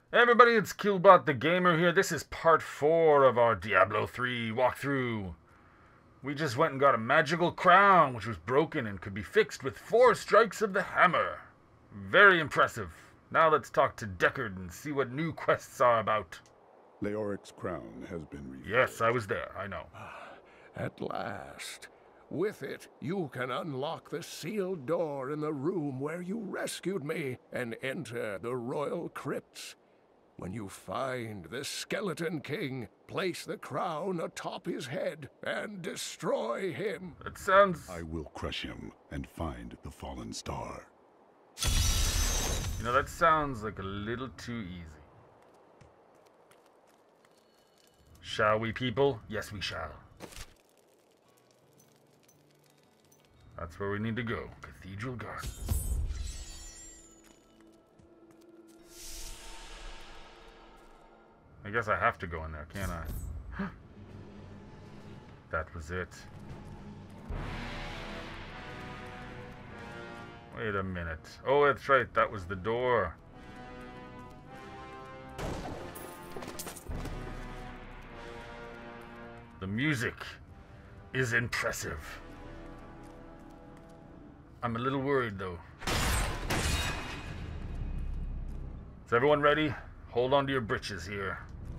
Hey everybody, it's Killbot the Gamer here. This is part 4 of our Diablo 3 walkthrough. We just went and got a magical crown, which was broken and could be fixed with 4 strikes of the hammer. Very impressive. Now let's talk to Deckard and see what new quests are about. Leoric's crown has been revealed. Yes, I was there, I know. At last. With it, you can unlock the sealed door in the room where you rescued me and enter the royal crypts. When you find the Skeleton King, place the crown atop his head and destroy him. That sounds... I will crush him and find the fallen star. You know, that sounds like a little too easy. Shall we, people? Yes, we shall. That's where we need to go. Cathedral Gardens. I guess I have to go in there, can't I? That was it. Wait a minute. Oh, that's right. That was the door. The music is impressive. I'm a little worried, though. Is everyone ready? Hold on to your britches here.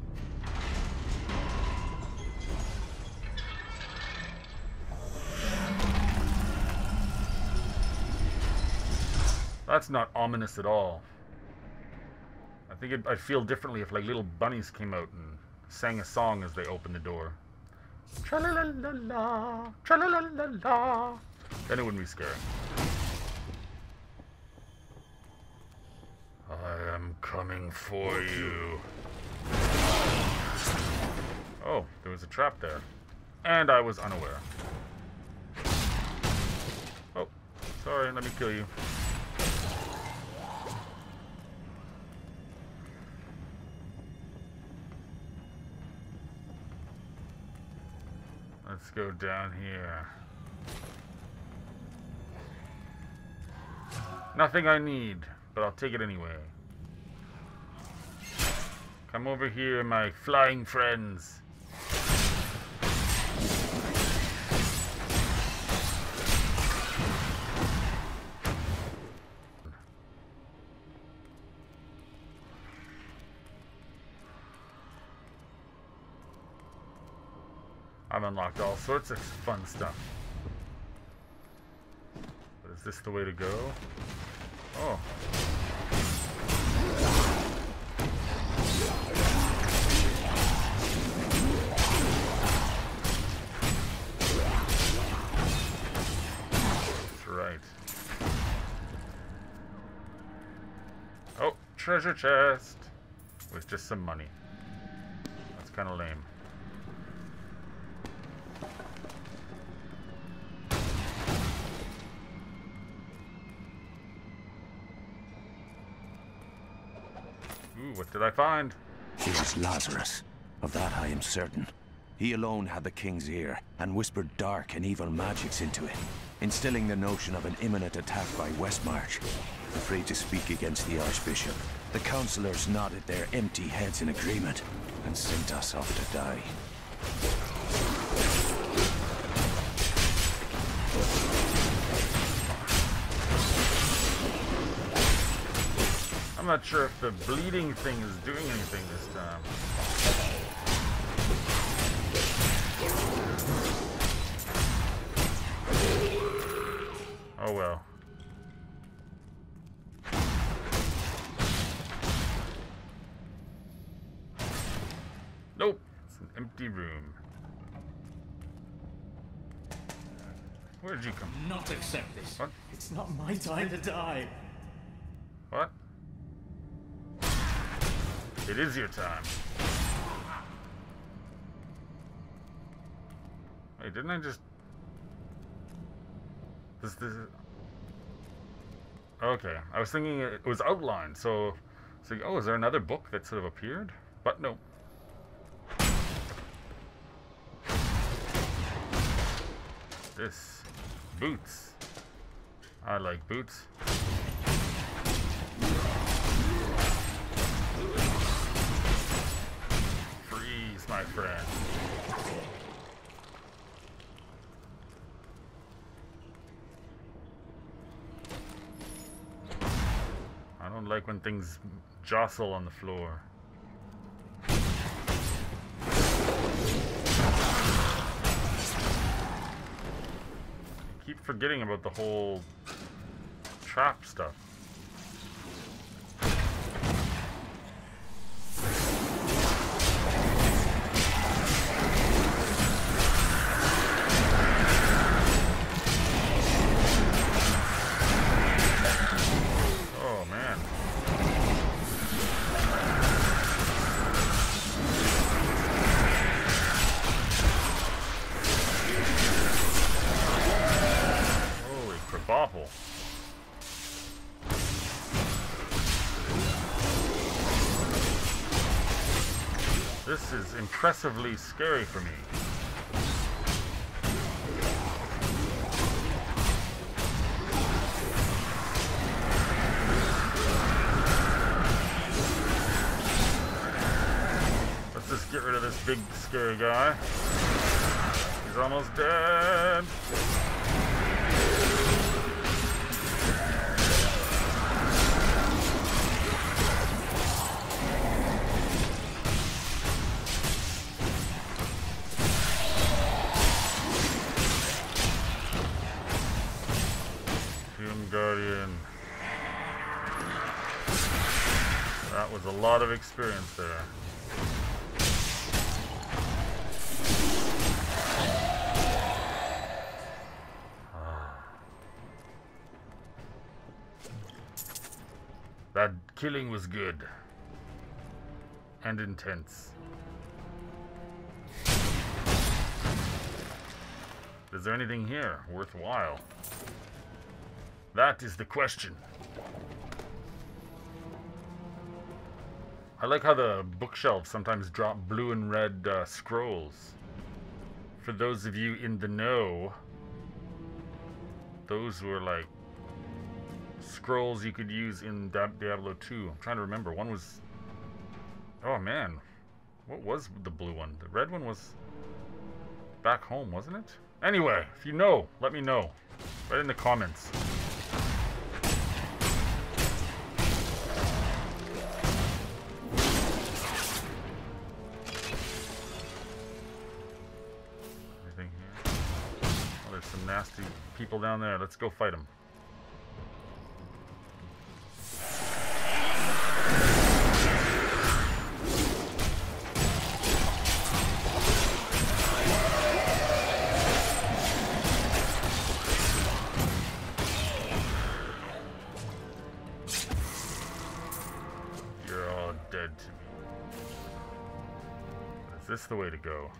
That's not ominous at all. I think I'd feel differently if like little bunnies came out and sang a song as they opened the door. Tra-la-la-la-la, tra-la-la-la-la. Then it wouldn't be scary. I am coming for you. Oh, there was a trap there. And I was unaware. Oh, sorry, let me kill you. Let's go down here. Nothing I need, but I'll take it anyway. Come over here, my flying friends. I've unlocked all sorts of fun stuff. But is this the way to go? Oh. That's right. Oh, treasure chest. With just some money. That's kind of lame. Ooh, what did I find? It was Lazarus. Of that I am certain. He alone had the king's ear, and whispered dark and evil magics into it, instilling the notion of an imminent attack by Westmarch. Afraid to speak against the Archbishop, the councillors nodded their empty heads in agreement, and sent us off to die. I'm not sure if the bleeding thing is doing anything this time. Oh well. Nope, it's an empty room. Where did you come from? Not accept this. What? It's not my time to die. What? It is your time. Wait, didn't I just... This... Okay, I was thinking it was outlined, so... Oh, is there another book that sort of appeared? But no. This. Boots. I like boots. my friend. I don't like when things jostle on the floor. I keep forgetting about the whole trap stuff. This is impressively scary for me. Let's just get rid of this big scary guy. He's almost dead. Guardian. That was a lot of experience there. That killing was good and intense. Is there anything here worthwhile? That is the question. I like how the bookshelves sometimes drop blue and red scrolls. For those of you in the know, those were like scrolls you could use in Diablo 2. I'm trying to remember. One was... Oh man. What was the blue one? The red one was back home, wasn't it? Anyway, if you know, let me know. Right in the comments. Some nasty people down there. Let's go fight them. You're all dead to me. Is this the way to go?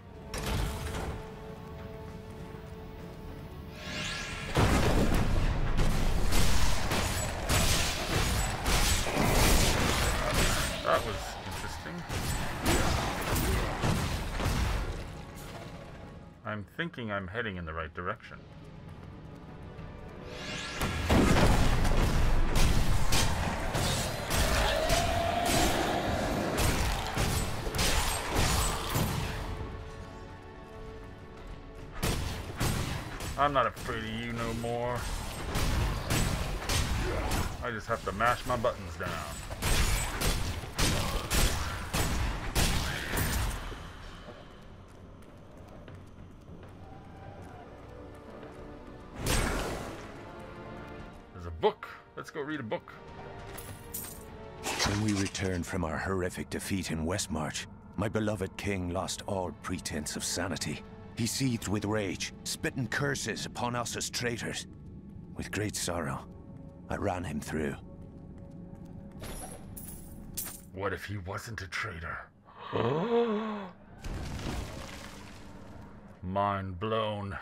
That was interesting. I'm thinking I'm heading in the right direction. I'm not afraid of you no more. I just have to mash my buttons down. Book. Let's go read a book. When we returned from our horrific defeat in Westmarch, my beloved king lost all pretense of sanity. He seethed with rage, spitting curses upon us as traitors. With great sorrow, I ran him through. What if he wasn't a traitor? Mind blown.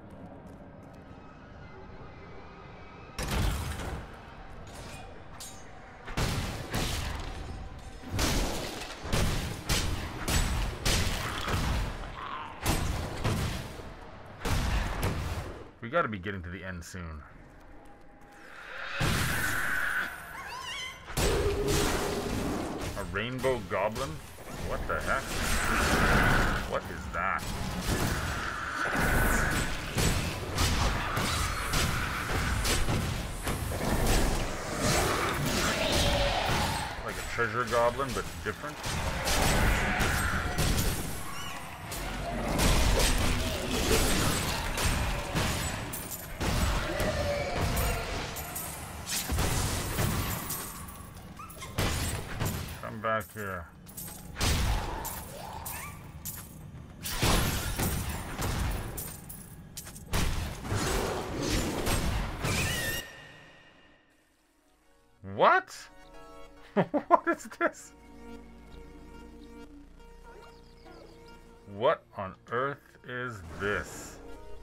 We gotta be getting to the end soon. A rainbow goblin? What the heck? What is that? Like a treasure goblin, but different. Come back here. What? What is this? What on earth is this?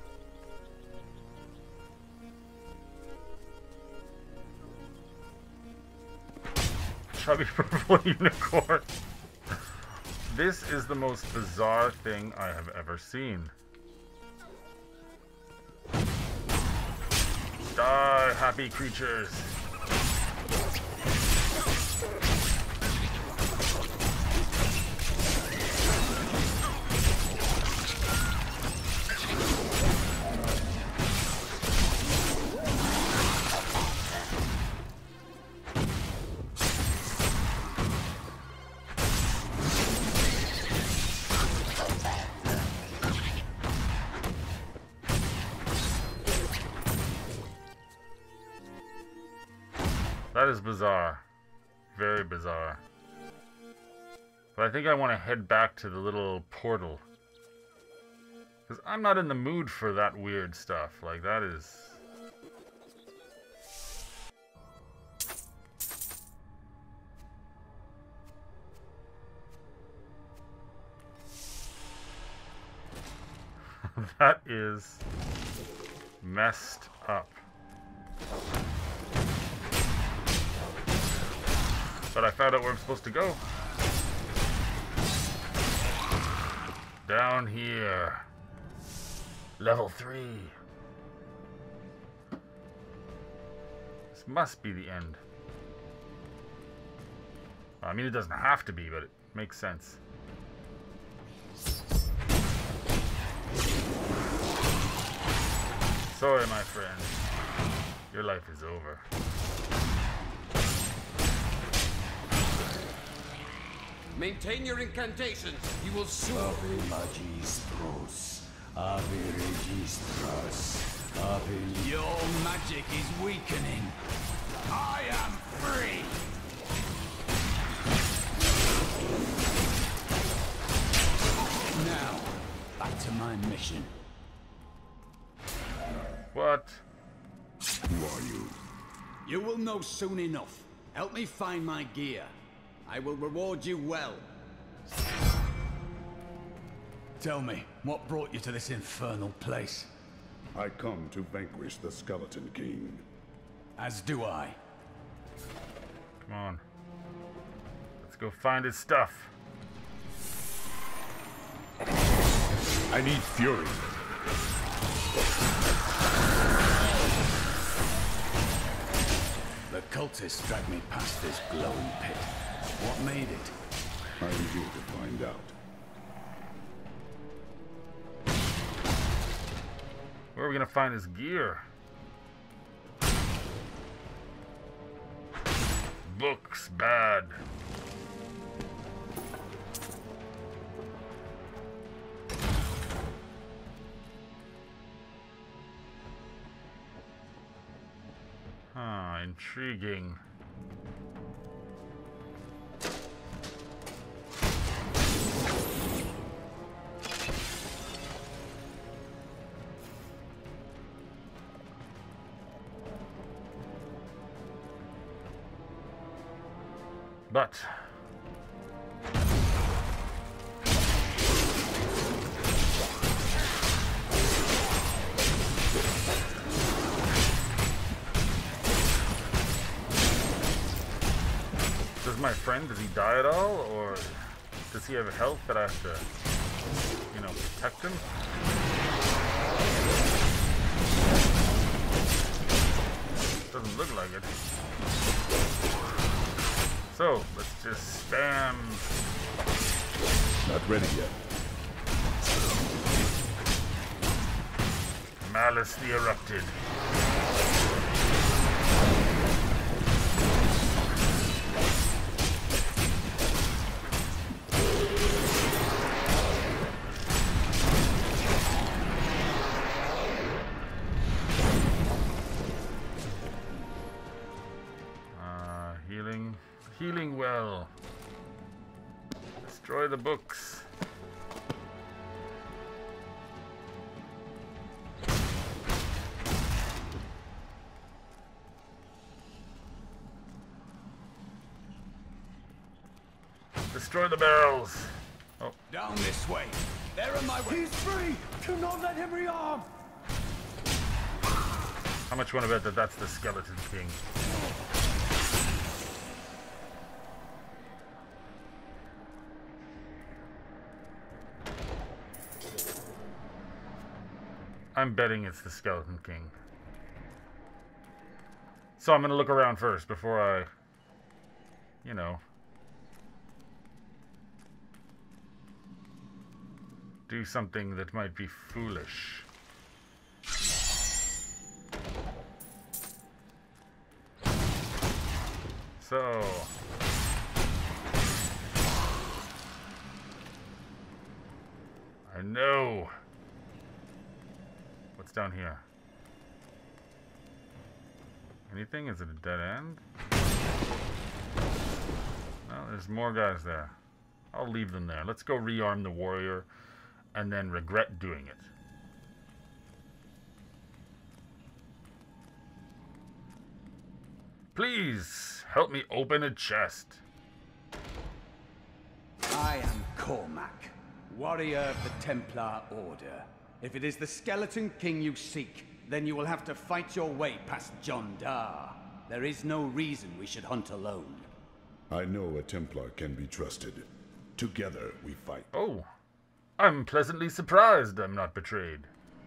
Chubby purple unicorn. This is the most bizarre thing I have ever seen. Die, happy creatures. That is bizarre. Very bizarre. But I think I want to head back to the little portal. Because I'm not in the mood for that weird stuff. Like, that is... that is messed up. But I found out where I'm supposed to go. Down here. Level 3. This must be the end. I mean, it doesn't have to be, but it makes sense. Sorry, my friend. Your life is over. Maintain your incantations. You will soon. Ave magistros. Ave registros. Ave. Your magic is weakening. I am free. Now, back to my mission. What? Who are you? You will know soon enough. Help me find my gear. I will reward you well. Tell me, what brought you to this infernal place? I come to vanquish the Skeleton King. As do I. Come on. Let's go find his stuff. I need fury. The cultists dragged me past this glowing pit. What made it? I am here to find out. Where are we gonna find his gear? Books bad. Huh, intriguing. But does my friend, does he die at all, or does he have health that I have to, you know, protect him? Doesn't look like it. So, let's just spam. Not ready yet. Malice the Erupted. Healing well. Destroy the books. Destroy the barrels. Oh. Down this way. They're in my way. He's free! Do not let him rearm! How much you want to bet that that's the Skeleton King? I'm betting it's the Skeleton King. So I'm going to look around first before I, you know, do something that might be foolish. So, I know. What's down here? Anything? Is it a dead end? Well, there's more guys there. I'll leave them there. Let's go rearm the warrior and then regret doing it. Please help me open a chest. I am Cormac, warrior of the Templar Order. If it is the Skeleton King you seek, then you will have to fight your way past John Dar. There is no reason we should hunt alone. I know a Templar can be trusted. Together we fight. Oh, I'm pleasantly surprised I'm not betrayed.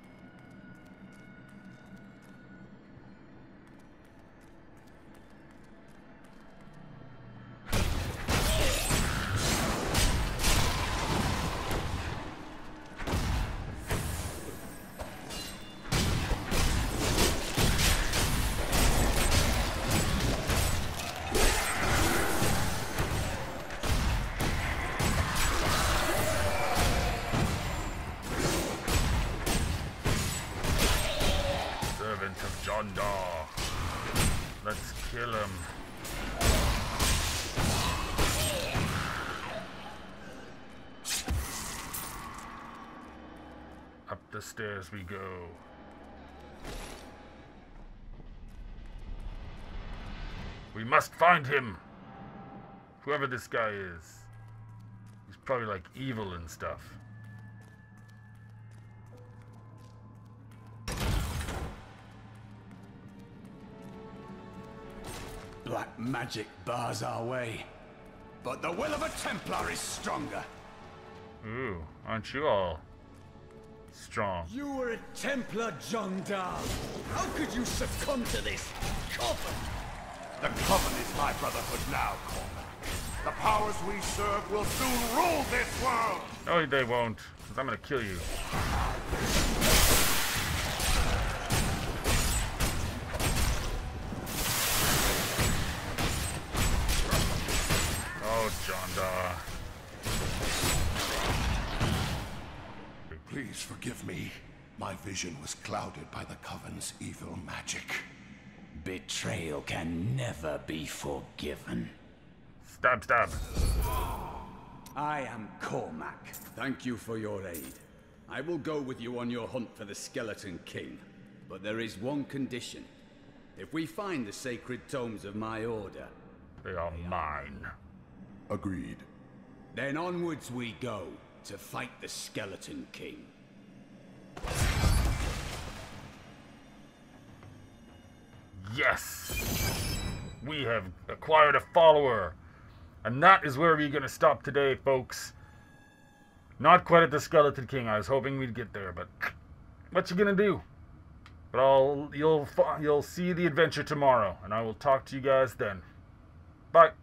Let's kill him. Up the stairs we go. We must find him. Whoever this guy is. He's probably like evil and stuff. Black magic bars our way, but the will of a Templar is stronger. Ooh, aren't you all strong? You were a Templar, John Dar. How could you succumb to this coven? The Coven is my brotherhood now, Cormac. The powers we serve will soon rule this world! No, they won't, because I'm gonna kill you. Oh, John Dar. Please forgive me. My vision was clouded by the Coven's evil magic. Betrayal can never be forgiven. Stab, stab. I am Cormac. Thank you for your aid. I will go with you on your hunt for the Skeleton King. But there is one condition. If we find the sacred tomes of my order... They are mine. Agreed. Then onwards we go to fight the Skeleton King. Yes! We have acquired a follower. And that is where we're going to stop today, folks. Not quite at the Skeleton King. I was hoping we'd get there, but what you going to do? But you'll see the adventure tomorrow, and I will talk to you guys then. Bye.